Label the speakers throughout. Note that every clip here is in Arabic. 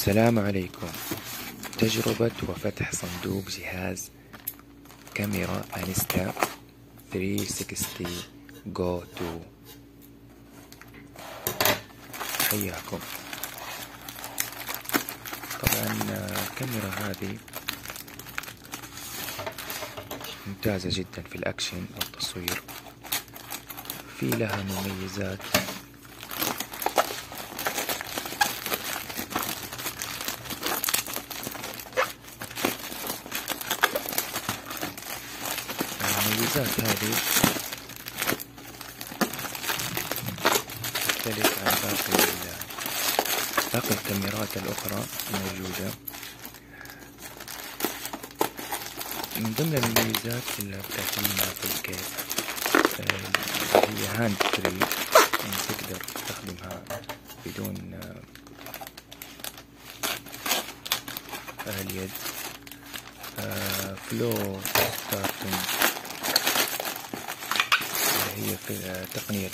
Speaker 1: السلام عليكم. تجربة وفتح صندوق جهاز كاميرا انستا 360 جو 2. حياكم. طبعا الكاميرا هذه ممتازة جدا في الأكشن أو التصوير، في لها مميزات هذه تختلف عن باقي الكاميرات الأخرى الموجودة. من ضمن المميزات اللي بتعطينا في الكيس هي هاند فري، يعني تقدر تستخدمها بدون اليد. فلو ستارتنج هي في تقنية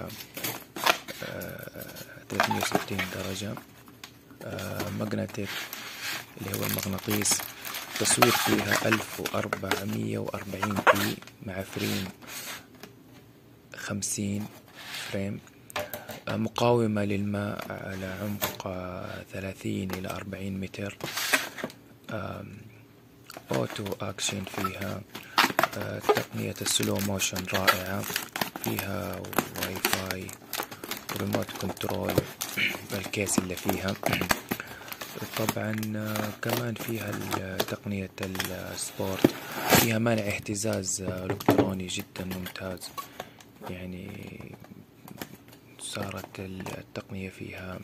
Speaker 1: 360 درجة. ماجنتيك اللي هو المغناطيس، تصوير فيها 1440 بي مع فريم 50 فريم. مقاومة للماء على عمق 30 إلى 40 متر. أوتو أكشن فيها. تقنية السلو موشن رائعة، فيها واي فاي وريموت كنترول بالكيس اللي فيها. طبعا كمان فيها تقنية السبورت، فيها منع اهتزاز الكتروني جدا ممتاز. يعني صارت التقنية فيها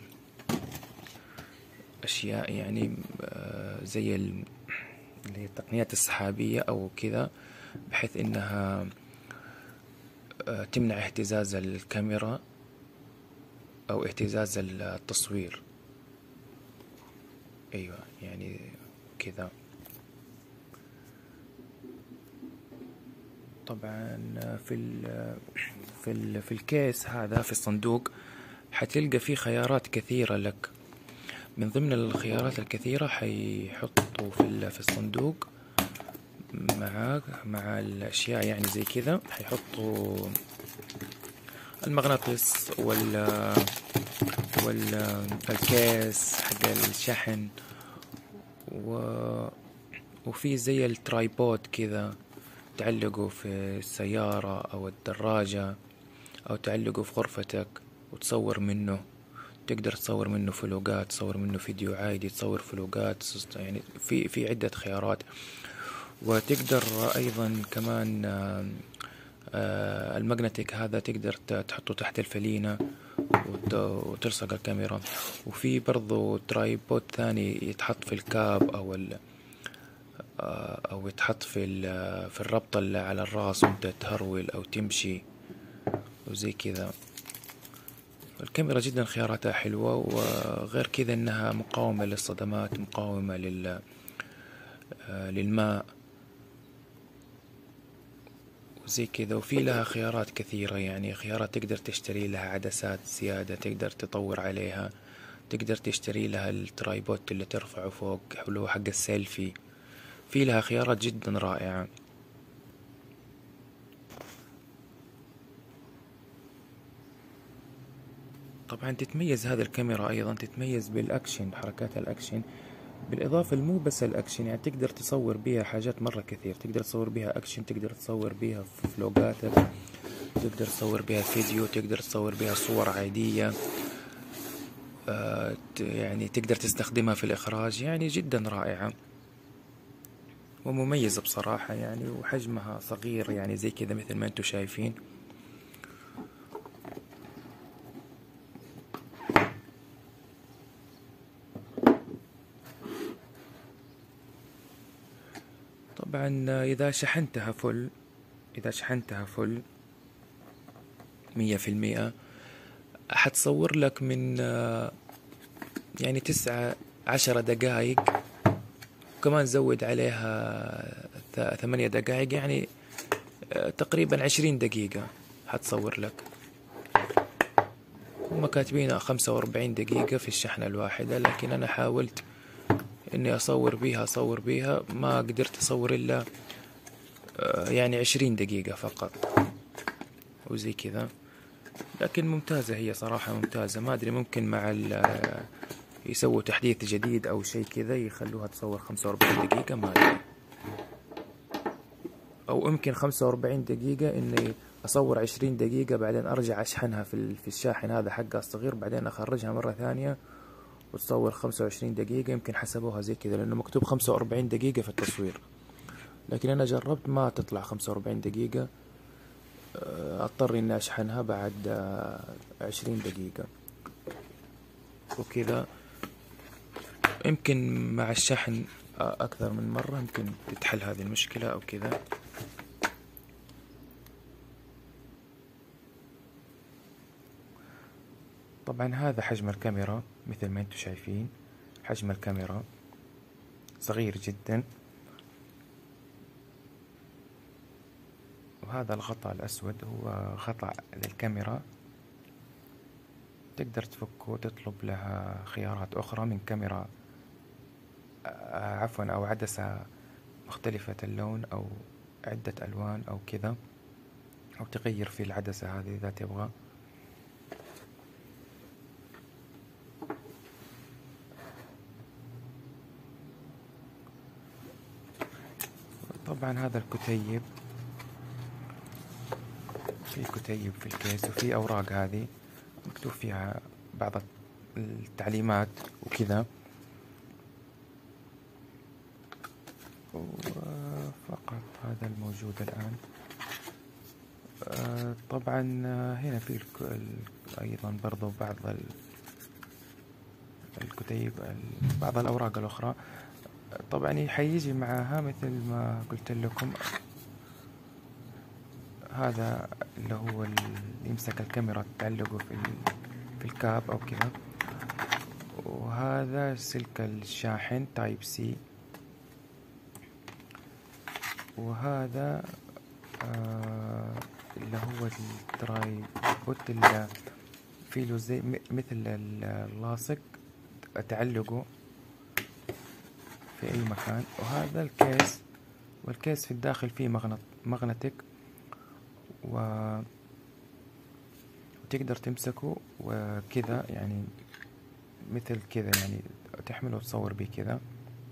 Speaker 1: أشياء يعني زي اللي هي التقنيات السحابية أو كذا، بحيث إنها تمنع اهتزاز الكاميرا أو اهتزاز التصوير. أيوة يعني كذا. طبعا في الكيس هذا، في الصندوق، حتلقى فيه خيارات كثيرة لك. من ضمن الخيارات الكثيرة حيحطوا في الصندوق مع الأشياء يعني زي كذا، حيحطوا المغناطيس والكيس حق الشحن، وفي زي الترايبود كذا تعلقه في السيارة أو الدراجة، أو تعلقه في غرفتك وتصور منه. تقدر تصور منه فلوقات، تصور منه فيديو عادي، تصور فلوقات، يعني في عدة خيارات. وتقدر أيضا كمان الماجنتيك هذا تقدر تحطه تحت الفلينة وتلصق الكاميرا. وفي برضو ترايبود ثاني يتحط في الكاب أو يتحط في الربطة اللي على الراس وانت تهرول أو تمشي وزي كذا. الكاميرا جدا خياراتها حلوة، وغير كذا انها مقاومة للصدمات، مقاومة للماء وزي كذا. وفي لها خيارات كثيرة، يعني خيارات تقدر تشتري لها عدسات زيادة تقدر تطور عليها، تقدر تشتري لها الترايبود اللي ترفعه فوق اللي هو حق السيلفي. في لها خيارات جدا رائعة. طبعا تتميز هذه الكاميرا أيضا، تتميز بالأكشن، حركات الأكشن، بالإضافة مو بس الأكشن، يعني تقدر تصور بيها حاجات مرة كثير. تقدر تصور بيها أكشن، تقدر تصور بيها فلوقاتك، تقدر تصور بيها فيديو، تقدر تصور بيها صور عادية. يعني تقدر تستخدمها في الإخراج. يعني جدا رائعة ومميزة بصراحة يعني، وحجمها صغير يعني زي كذا مثل ما انتم شايفين. طبعا إذا شحنتها فل 100%، حتصور لك من يعني 9-10 دقائق، وكمان زود عليها 8 دقائق، يعني تقريبا 20 دقيقة حتصور لك. هم كاتبين 45 دقيقة في الشحنة الواحدة، لكن أنا حاولت إني أصور بيها ما قدرت أصور إلا يعني 20 دقيقة فقط وزي كذا. لكن ممتازة هي صراحة ممتازة. ما أدري ممكن مع يسووا تحديث جديد أو شيء كذا يخلوها تصور 45 دقيقة، ما أدري. أو يمكن 45 دقيقة إني أصور 20 دقيقة بعدين أرجع أشحنها في الشاحن هذا حقها الصغير، بعدين أخرجها مرة ثانية وتصور 25 دقيقة. يمكن حسبوها زي كذا لأنه مكتوب 45 دقيقة في التصوير، لكن أنا جربت ما تطلع 45 دقيقة. أضطر إني أشحنها بعد 20 دقيقة وكذا. يمكن مع الشحن أكثر من مرة يمكن تتحل هذه المشكلة أو كذا. طبعا هذا حجم الكاميرا مثل ما انتم شايفين، حجم الكاميرا صغير جدا. وهذا الغطاء الأسود هو غطاء للكاميرا، تقدر تفكه وتطلب لها خيارات أخرى من كاميرا عفوا أو عدسة مختلفة اللون أو عدة ألوان أو كذا، أو تغير في العدسة هذه إذا تبغى. طبعا هذا الكتيب، في كتيب في الكيس وفي أوراق هذه مكتوب فيها بعض التعليمات وكذا. وفقط هذا الموجود الآن. طبعا هنا في أيضا برضو بعض الكتيب، بعض الأوراق الأخرى. طبعا حيجي معها مثل ما قلت لكم هذا اللي هو اللي يمسك الكاميرا تعلقه في الكاب أو كذا. وهذا سلك الشاحن تايب سي. وهذا اللي هو الترايبود اللي فيه له زي مثل اللاصق تعلقه في أي مكان. وهذا الكيس، والكيس في الداخل فيه مغناطيك وتقدر تمسكه وكذا، يعني مثل كذا، يعني تحمله وتصور بيه كذا.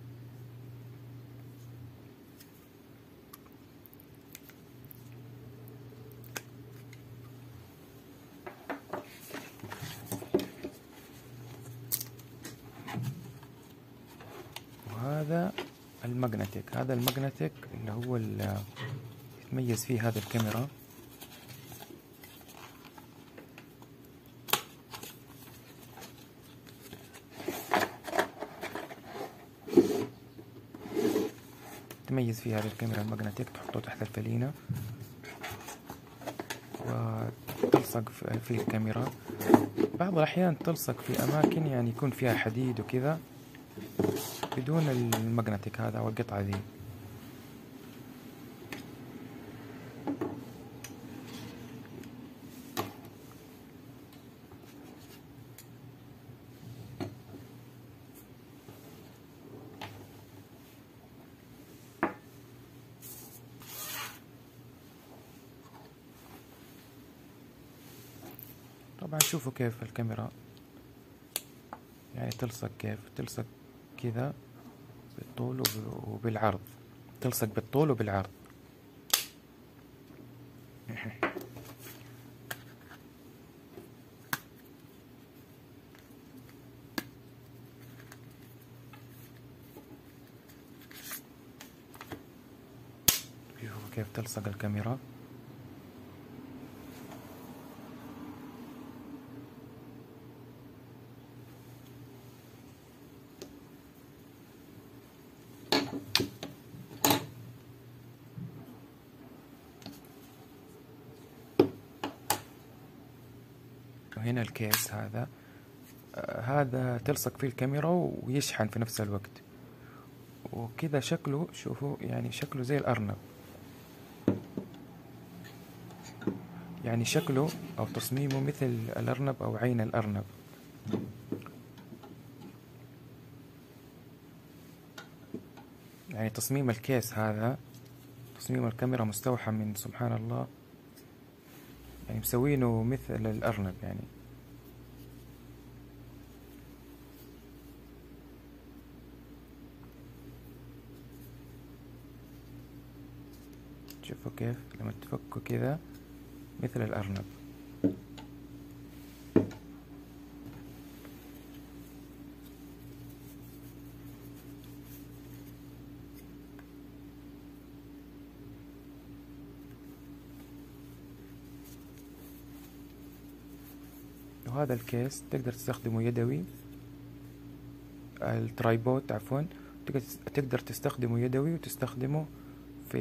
Speaker 1: وهذا المغناطيك، هذا المغناطيك اللي هو اللي يتميز فيه هذا الكاميرا. تميز فيه هذه الكاميرا المغناطيك، تحطه تحت الفلينة وتلصق في الكاميرا. بعض الأحيان تلصق في أماكن يعني يكون فيها حديد وكذا بدون المغناطيك هذا والقطعة ذي. طبعا شوفوا كيف الكاميرا يعني تلصق، كيف تلصق كذا بالطول وبالعرض، تلصق بالطول وبالعرض. شوفوا كيف تلصق الكاميرا. وهنا الكيس هذا تلصق فيه الكاميرا ويشحن في نفس الوقت. وكذا شكله، شوفوا يعني شكله زي الأرنب. يعني شكله أو تصميمه مثل الأرنب أو عين الأرنب. يعني تصميم الكيس هذا، تصميم الكاميرا مستوحى من سبحان الله، يعني مسوينه مثل الأرنب يعني. شوفوا كيف لما تفكوا كذا مثل الأرنب. وهذا الكيس تقدر تستخدمه يدوي، الترايبود عفوا، تقدر تستخدمه يدوي وتستخدمه في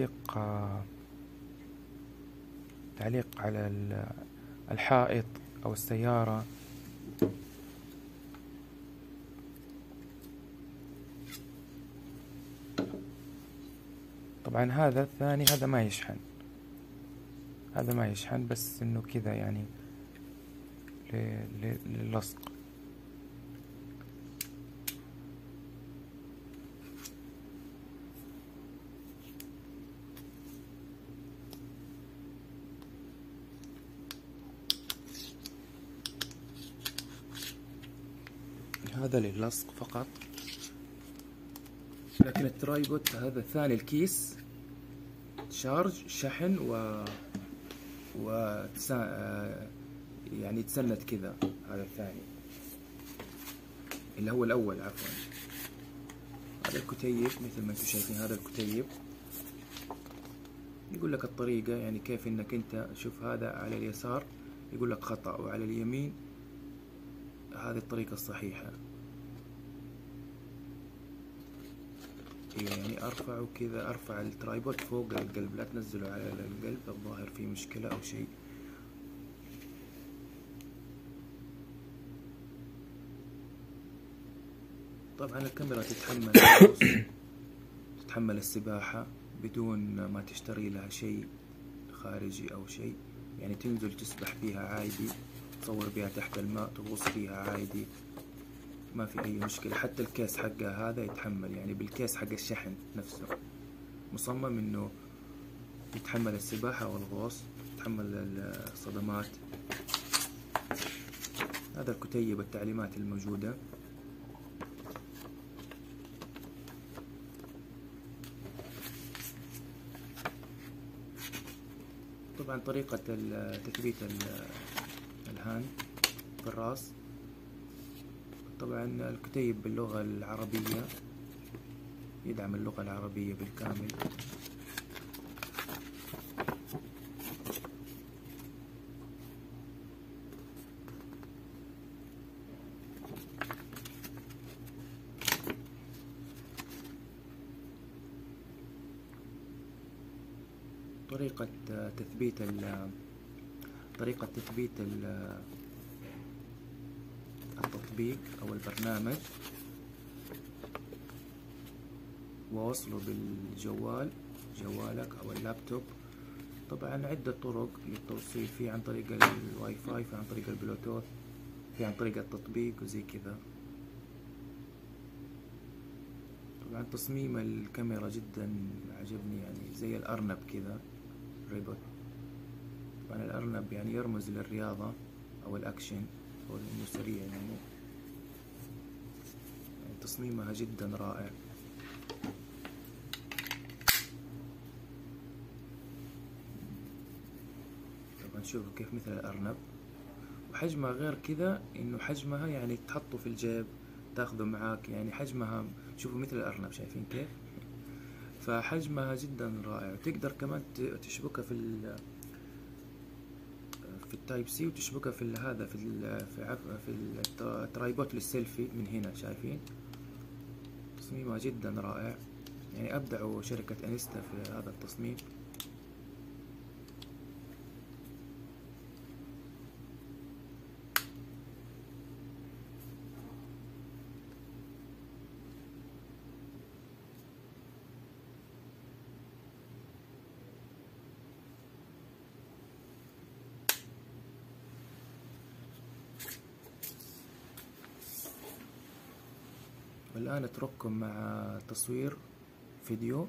Speaker 1: تعليق على الحائط أو السيارة. طبعا هذا الثاني هذا ما يشحن، هذا ما يشحن، بس انه كذا يعني للصق. هذا للصق فقط. لكن الترايبود هذا الثاني الكيس شارج شحن يعني يتسند كذا. هذا الثاني اللي هو الأول عفوا. هذا الكتيب مثل ما انتم شايفين، هذا الكتيب يقول لك الطريقة، يعني كيف انك انت شوف هذا على اليسار يقول لك خطأ، وعلى اليمين هذه الطريقة الصحيحة. يعني ارفعه كذا، ارفع الترايبود فوق القلب، لا تنزله على القلب، الظاهر فيه مشكلة او شيء. طبعا الكاميرا تتحمل السباحة بدون ما تشتري لها شيء خارجي او شيء، يعني تنزل تسبح بيها عادي، تصور بيها تحت الماء، تغوص فيها عادي، ما في اي مشكلة. حتى الكيس حقها هذا يتحمل، يعني بالكيس حق الشحن نفسه مصمم انه يتحمل السباحة والغوص، يتحمل الصدمات. هذا الكتيب التعليمات الموجودة. طبعا طريقة تثبيت الهاند في الراس، طبعا الكتيب باللغة العربية، يدعم اللغة العربية بالكامل. طريقة تثبيت التطبيق أو البرنامج ووصله جوالك أو اللابتوب. طبعا عدة طرق للتوصيل، في عن طريق الواي فاي، في عن طريق البلوتوث، في عن طريق التطبيق وزي كذا. طبعا تصميم الكاميرا جدا عجبني، يعني زي الأرنب كذا، ريبوت. طبعا الأرنب يعني يرمز للرياضة أو الأكشن أو إنه سريع يعني تصميمها جدا رائع. طبعا شوفوا كيف مثل الأرنب، وحجمها غير كذا، إنه حجمها يعني تحطه في الجيب تاخذه معاك، يعني حجمها شوفوا مثل الأرنب، شايفين كيف؟ فحجمها جدا رائع. وتقدر كمان تشبكها في التايب سي، وتشبكها في هذا في الترايبوت للسيلفي من هنا، شايفين؟ تصميمها جدا رائع، يعني أبدعوا شركة انستا في هذا التصميم. والآن أترككم مع تصوير فيديو.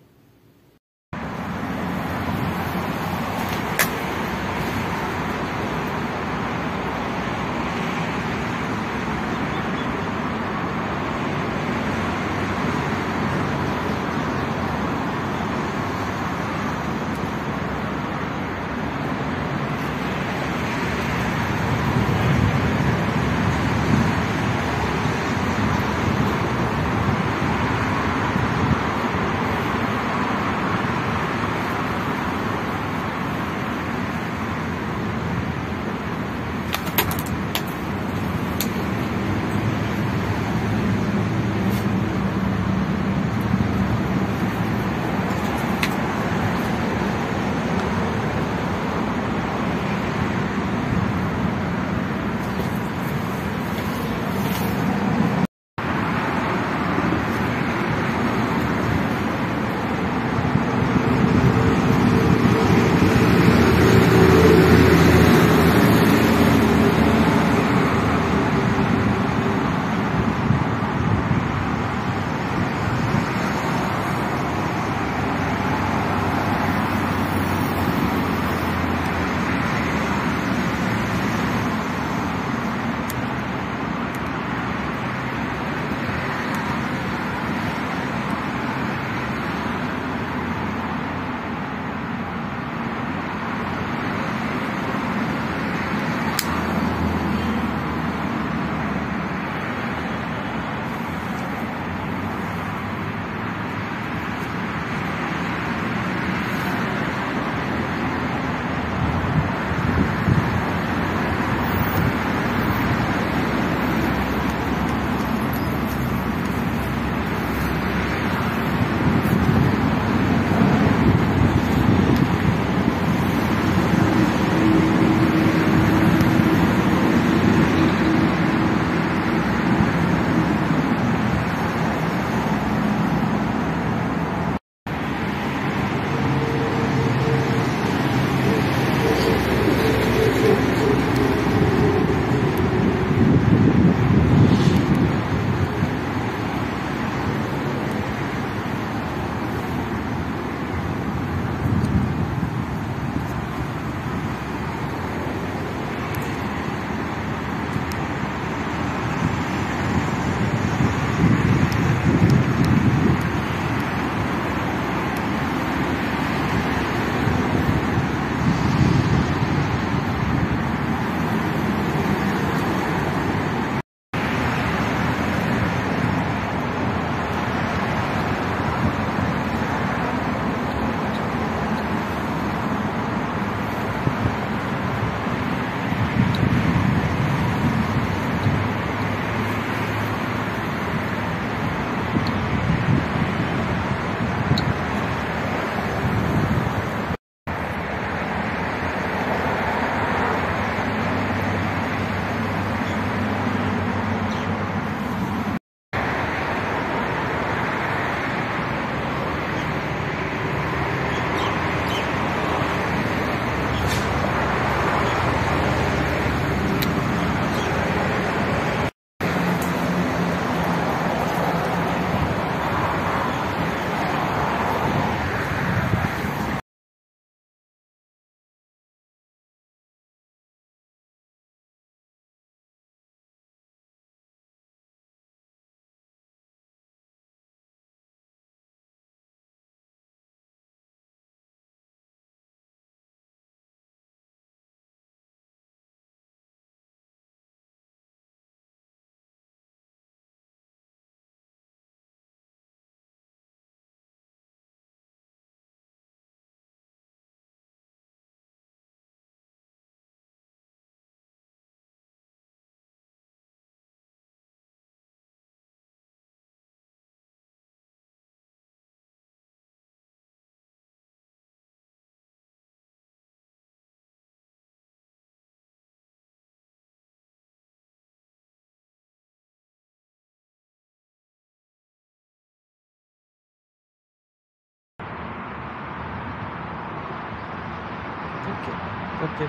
Speaker 2: اوكي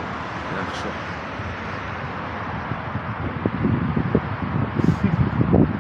Speaker 1: ناخشه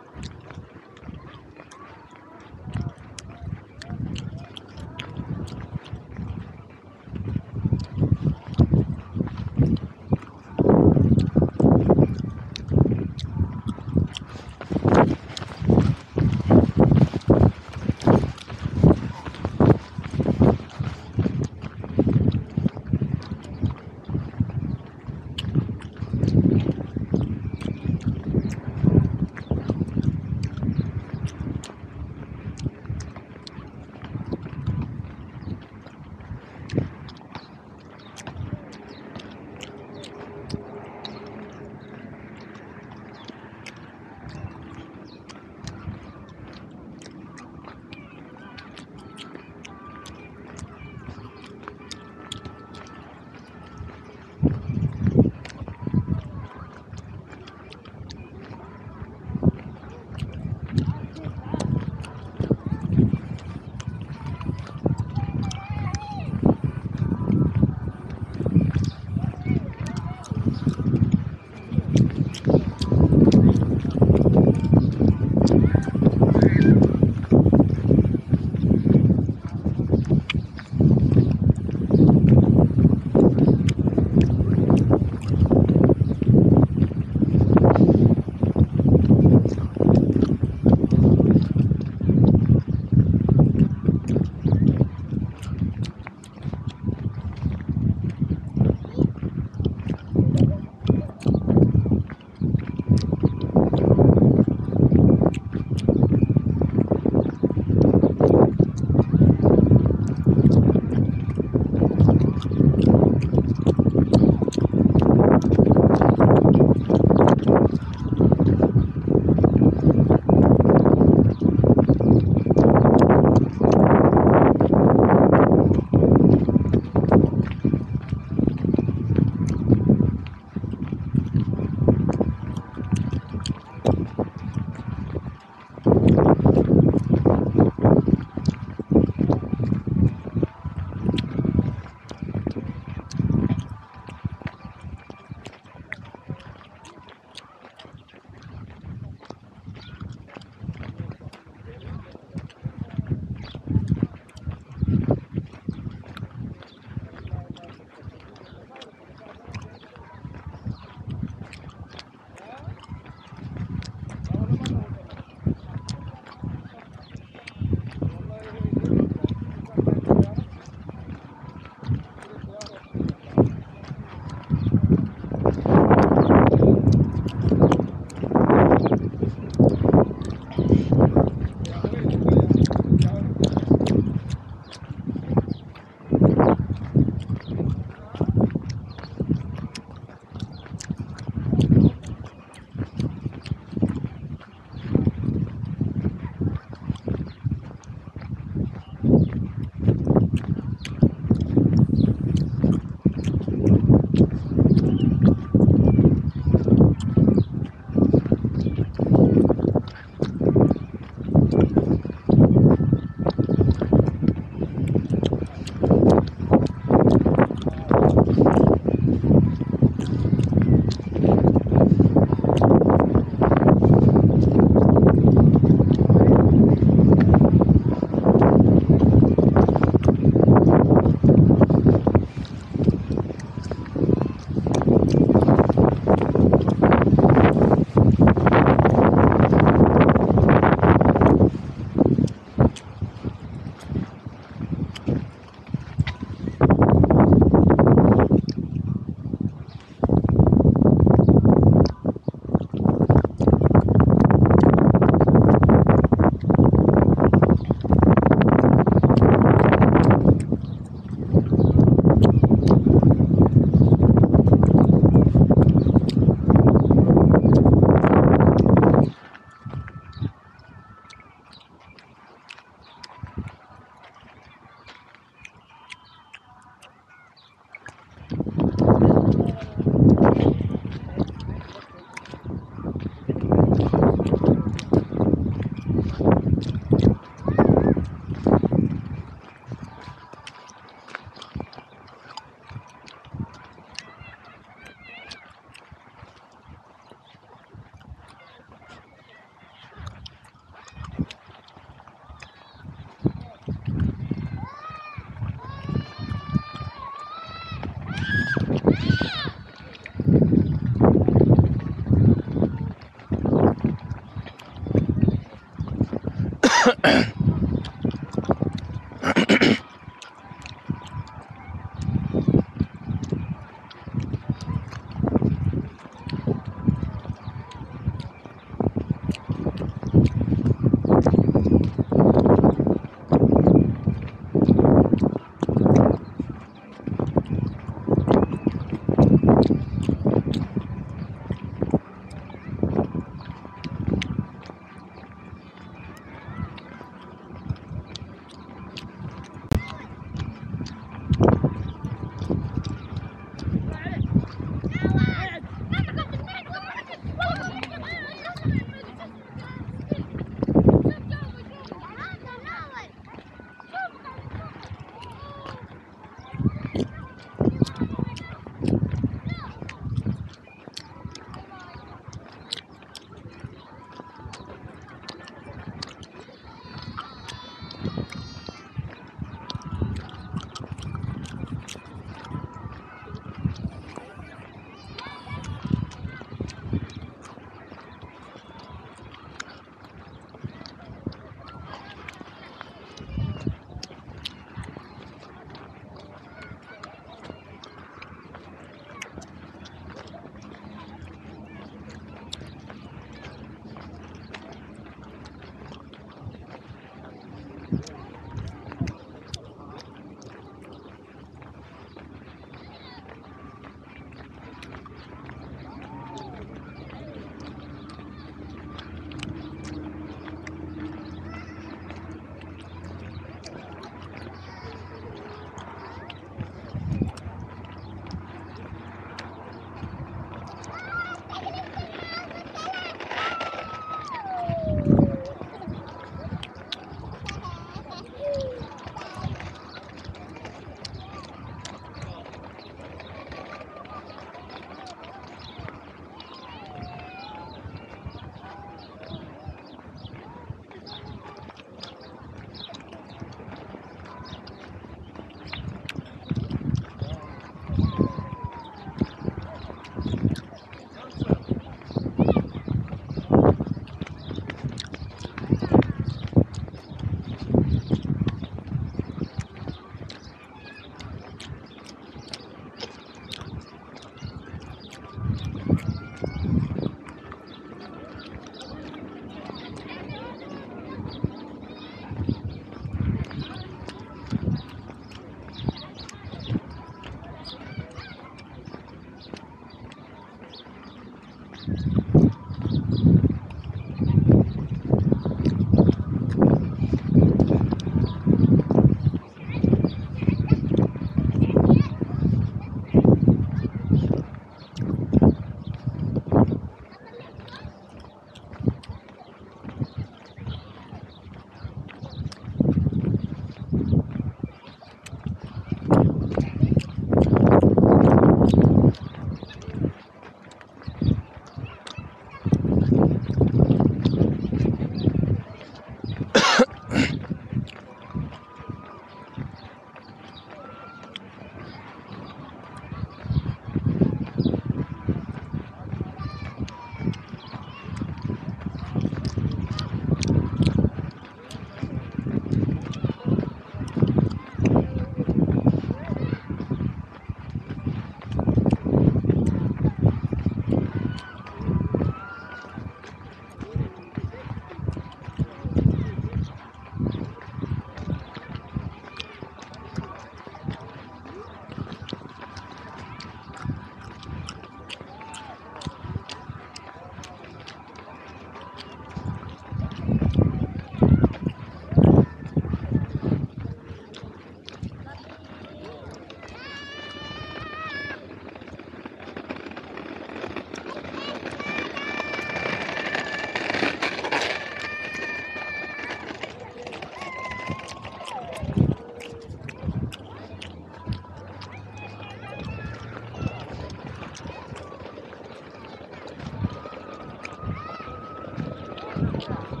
Speaker 2: Thank you.